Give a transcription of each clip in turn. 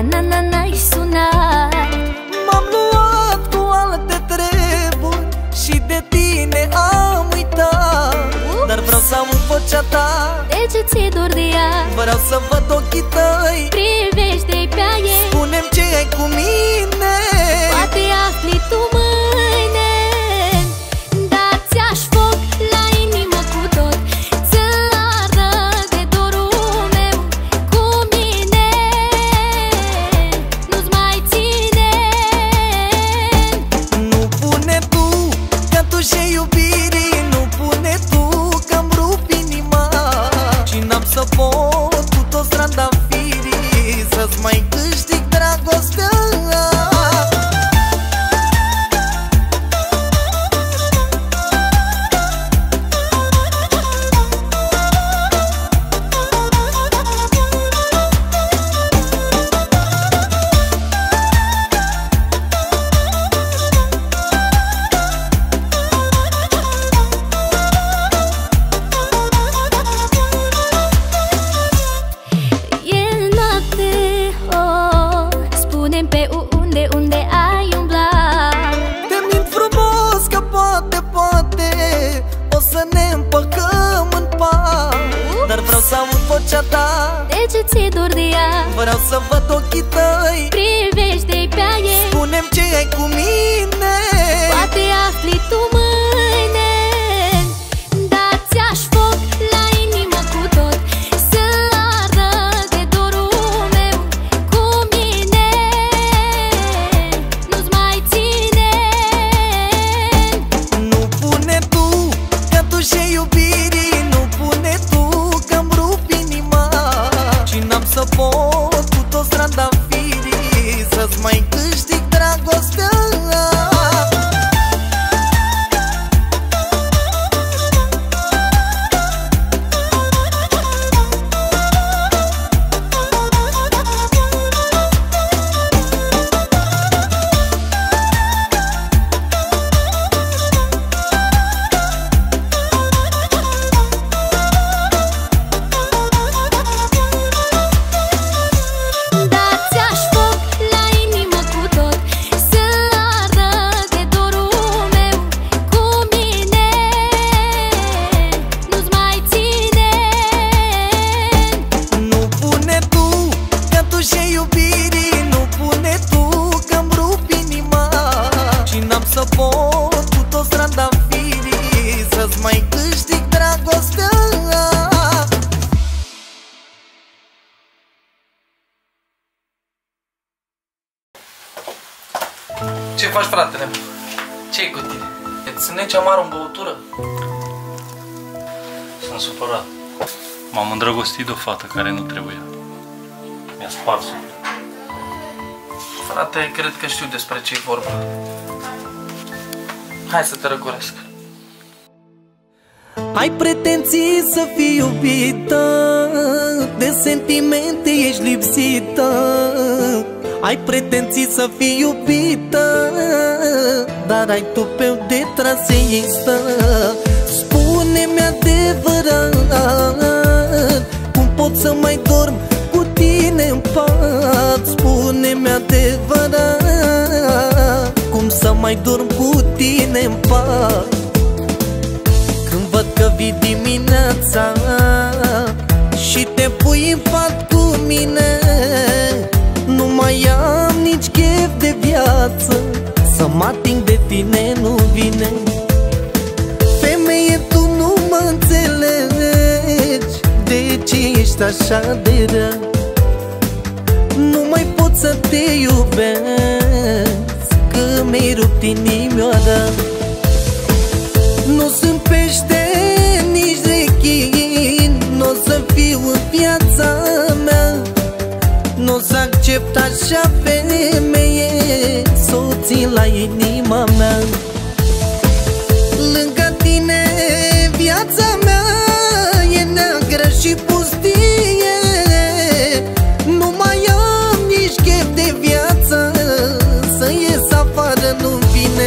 n-ai sunat. M-am luat cu alte treburi și de tine am uitat. Dar vreau să aud vocea ta. De ce ți-e dor de ea? Vreau să văd ochii tăi. Privește-i pe ei. Spune-mi ce ai cu mine. Poate afli tu mâine. Dar ți-aș foc la inimă cu tot. Ți-l arăt de dorul meu. Cu mine nu-ți mai ține. Nu pune tu cătușe iubirii. Nu pune tu că-mi rup inima. Și n-am să pot cu toți trandafirii să-ți mai câștig dragostea. Unde ai umblat? Te mint frumos că poate o să ne împăcăm în pat. Dar vreau să aud vocea ta. De ce ți-e dor de ea? Vreau să văd ochii tăi. Privește-i pe ei. Spune-mi ce ai cu mine. Poate afli tu mâine. Dar ți-aș foc la inimă cu tot. Să-l arăt de dorul meu. Cu mine nu-ți mai ține. Nu pune tu cătușe iubirii. Nu pune tu că-mi rup inima. Și n-am să pot cu toți trandafirii să-ți mai câștig dragostea. Să pot cu toți trandafirii să-ți mai câștig dragostea. Ce faci, fratele? Ce-i cu tine? Îți neci amarul în băutură? Sunt supărat. M-am îndrăgostit de o fată care nu trebuia. Mi-a spart sufletul. Frate, cred că știu despre ce-i vorba. Hai să te răcoresc. Ai pretenții să fii iubită, de sentimente ești lipsită. Ai pretenții să fii iubită, dar ai tupeu de traseistă. Spune-mi adevărat, cum pot să mai dorm cu tine în pat? Spune-mi adevărat, cum să mai dorm cu tine în pat? Când văd că vii dimineața și te pui în pat cu mine, nu mai am nici chef de viață, să mă ating de tine nu vine. Femeie, tu nu mă înțelegi, de ce ești așa de rea? Nu mai pot să te iubesc, că mi-ai rupt inimioara. Nu sunt pește, nici rechin, n-o să fiu în viața mea. Nu o să accept așa femeie, să o țin la inima mea. Lângă tine viața mea e neagră și pustie. Nu mai am nici chef de viață, să ies afară nu-mi vine.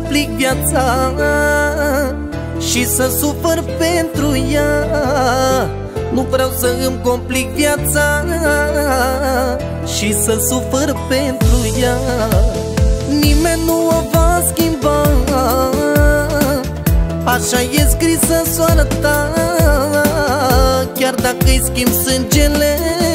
complic viața și să sufăr pentru ea. Nu vreau să îmi complic viața și să sufăr pentru ea. Nimeni nu o va schimba, așa e scrisă soarta. Chiar dacă-i schimb sângele,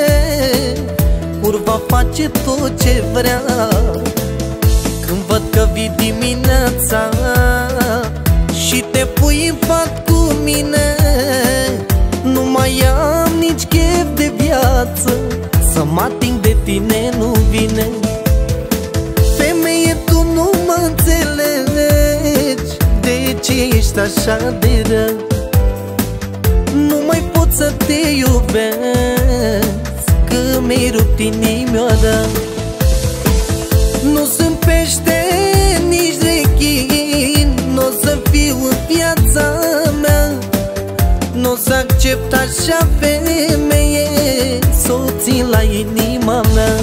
va face tot ce vrea. Când văd că vii dimineața și te pui în pat cu mine, nu mai am nici chef de viață, să mă ating de tine nu vine. Femeie, tu nu mă înțelegi, de ce ești așa de rău? Nu mai pot să te iubesc, că mi-ai rupt inimioara. Nu sunt pește, nici rechin, n-o să fiu în viața mea. N-o să accept așa femeie, s-o țin la inima mea.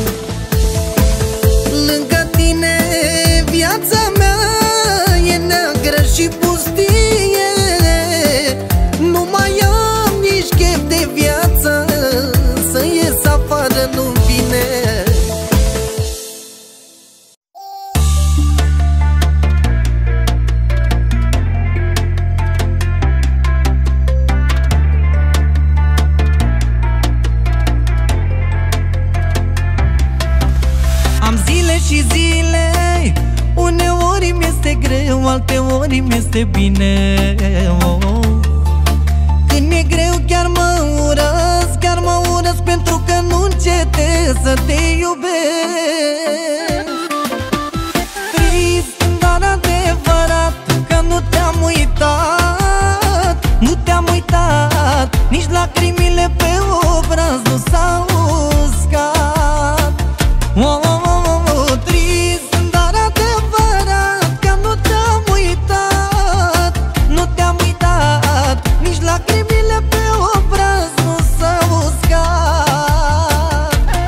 Lângă tine viața mea e neagră și pustie. Nu mai am nici chef de viață, să ies afară nu vine. Am zile și zile, uneori mi-este greu, alteori mi-este bine. Când mi-e greu chiar mă urăsc, chiar mă urăsc, pentru că nu încetez să te iubesc. Trist, dar adevărat, că nu te-am uitat, nu te-am uitat, nici lacrimile pe obraz nu s-au uscat. Trist, dar adevărat, că nu te-am uitat, nu te-am uitat, nici lacrimile pe obraz nu s-au uscat.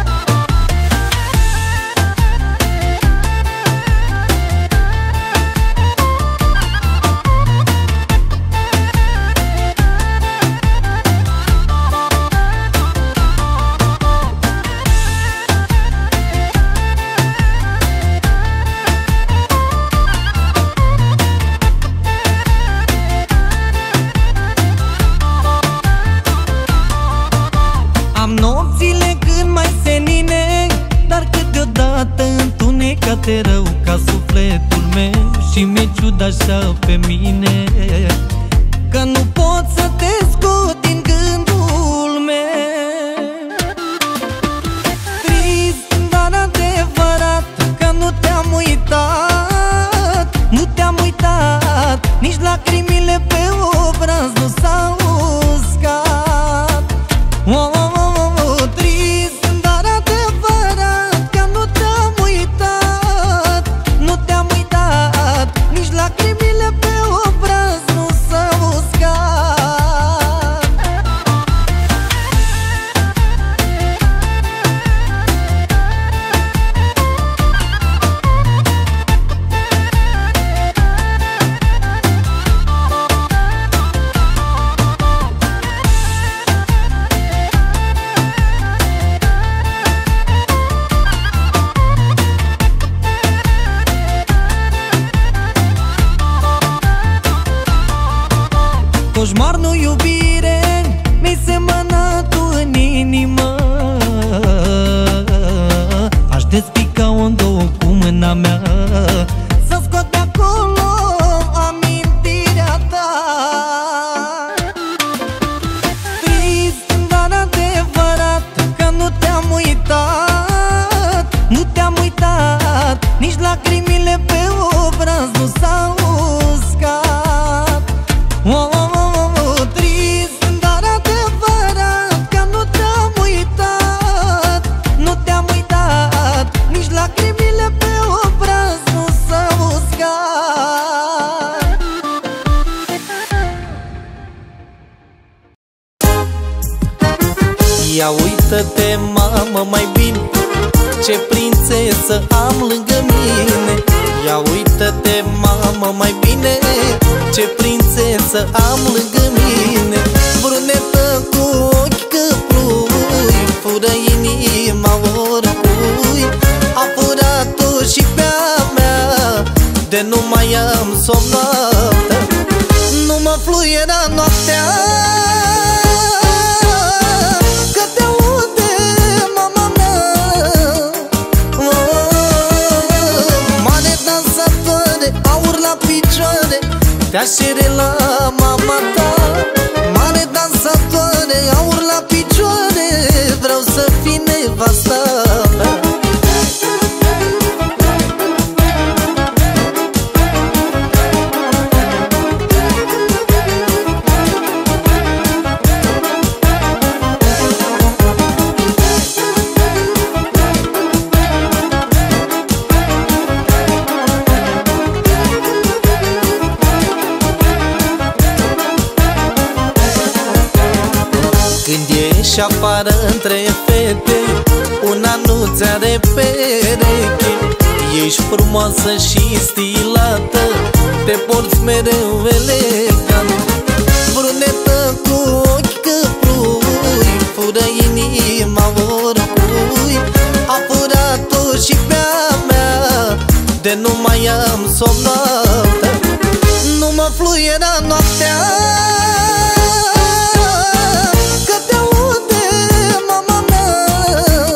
Am nopțile când mai senine, dar câteodată întunecate rău ca sufletul meu. Și mi-e ciudă așa pe mine, că nu pot să te scot din gândul meu. Trist, dar adevărat, că nu te-am uitat, nu te-am uitat, nici lacrimile pe obraz nu s-au uscat. Trist, dar adevărat, că nu te-am uitat, nu te-am uitat, nici lacrimile pe obraz nu s-au uscat. Coșmar, nu iubire, mi-ai semănat tu în inimă. Aș despica-o în două cu mâna mea, să scot de acolo amintirea ta. Trist, dar adevărat, că nu te-am uitat, nu te-am uitat, nici lacrimile pe obraz nu s-au uscat. Trist, dar adevărat, că nu te-am uitat, nu te-am uitat, nici lacrimile pe obraz nu s-au uscat. Ia uită-te, mamă, mai bine, ce prințesă am lângă mine. Ia uită-te, mamă, mai bine, ce prințesă am lângă mine. Brunetă cu ochi căprui, fură inima oricui. A furat-o și pe-a mea, de nu mai am somn noaptea. Nu mă fluiera noaptea, că te aude mama mea. Mare dansatoare, aur la picioare, te așere la mama ta. Mare dansatoare, aur la picioare, vreau să fii nevasta mea. Când ieși afară între fete, una nu ți-are pereche. Ești frumoasă și stilată, te porți mereu elegant. Brunetă cu ochi căprui, fură inima oricui. A furat-o și pe-a mea, de nu mai am somn noaptea. Nu mă fluiera noaptea, că te aude mama mea.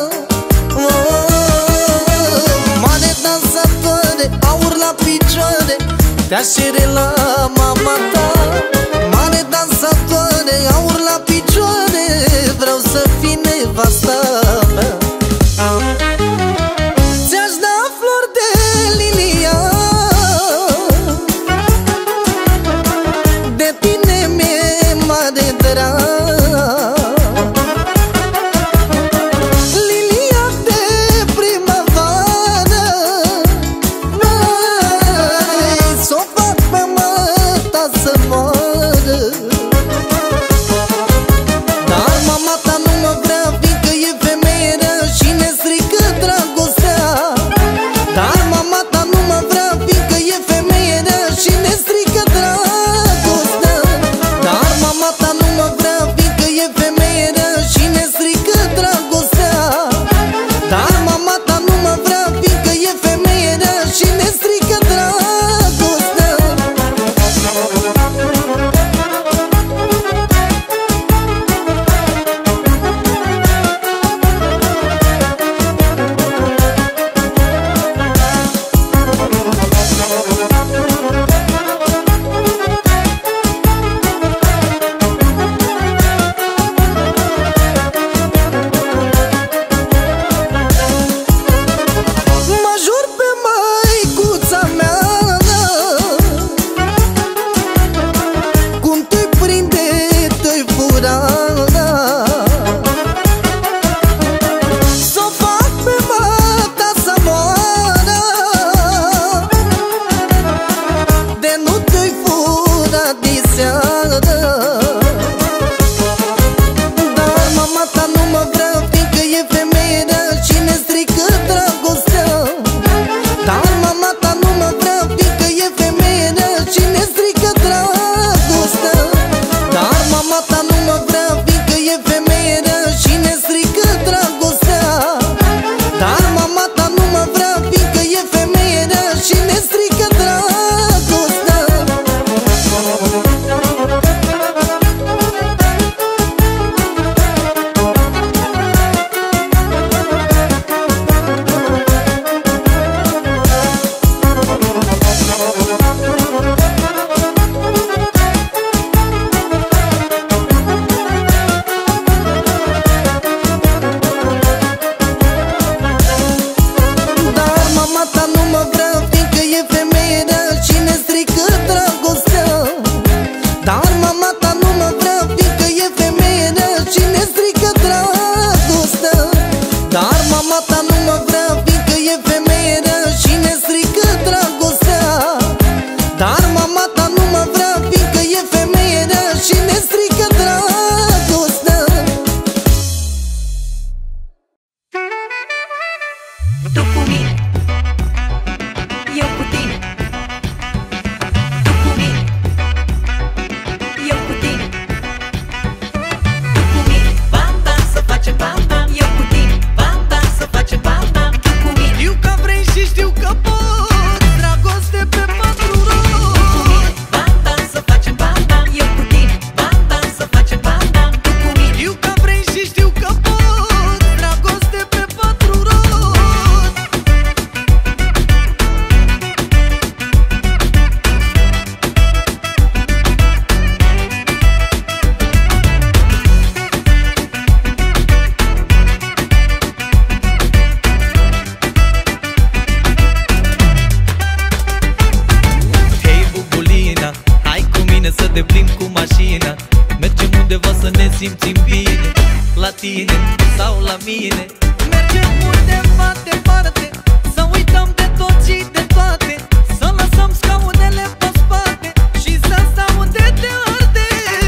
Mare dansatoare, aur la picioare, te așere la mama ta. Mare dansatoare, aur la picioare, vreau să fii nevasta mea. Ți-aș da flori de lilia, de tine mi-e mare drag. Lilia de primăvară, s-o fac pe măta să să ne simțim bine. La tine sau la mine. Mergem undeva departe, să uităm de tot și de toate, să lăsăm scaunele pe spate și să stau unde te arde.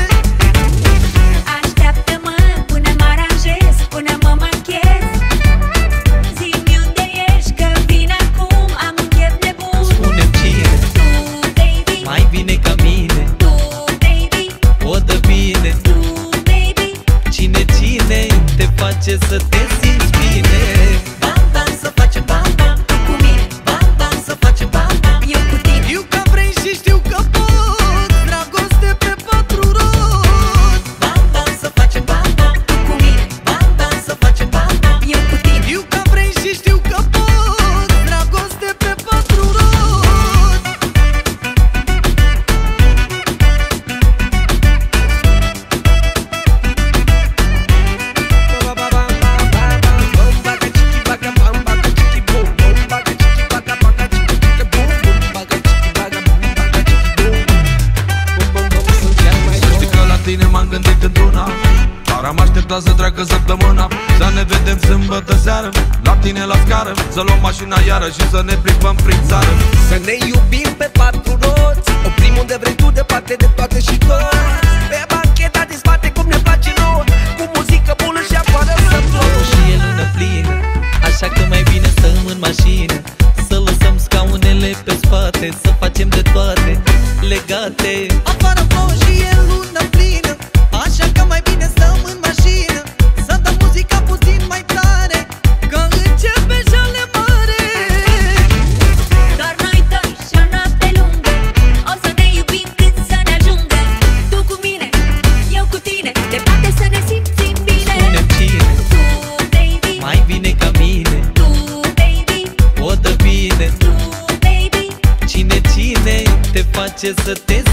Așteaptă-mă până mă aranjez, până mă machez. Zi-mi unde ești, că vin acum, am un chef nebun. Spune-mi cine, Tu, baby, mai bine ca mine, tu, baby, o dă bine. tu, baby. Cine te face să te simți bine. Bam, bam, să facem bam, bam, tu cu mine. Bam, bam, să facem bam, bam, eu cu tine. Eu că vrei și știu că pot, dragoste pe 4 roți. Bam, bam, să facem bam, bam, tu cu mine. Bam, bam, să facem bam, bam, eu cu tine. Eu că vrei și știu că pot, dragoste pe 4 roți. M-am gândit într-una, dar am așteptat să treacă săptămâna. Să ne vedem sâmbătă seară, la tine la scară, să luăm mașina iară și să ne plimbăm prin țară. Să ne iubim pe 4 roți, oprim unde vrei tu, departe de toate și toți. Pe bancheta din spate cum ne place nouă, cu muzică bună și afară să plouă. Și e lună plină, așa că mai bine stăm în mașină, să lăsăm scaunele pe spate, să facem de toate legate. Afară plouă și e lună plină, așa că mai bine stăm în mașină, să dăm muzica puțin mai tare, că începe jale mare. Doar noi doi și o noapte lungă, o să ne iubim cât să ne ajungă. Tu cu mine, eu cu tine, departe să ne simțim bine. Spune-mi cine, Tu, baby, mai bine ca mine, tu, baby, o dă bine. tu, baby. Cine te face să te